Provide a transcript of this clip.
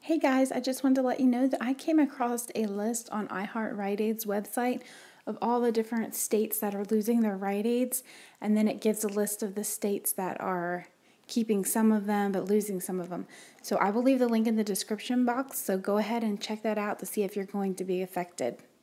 Hey guys, I just wanted to let you know that I came across a list on Rite Aid's website of all the different states that are losing their Rite Aids, and then it gives a list of the states that are keeping some of them but losing some of them. So I will leave the link in the description box, so go ahead and check that out to see if you're going to be affected.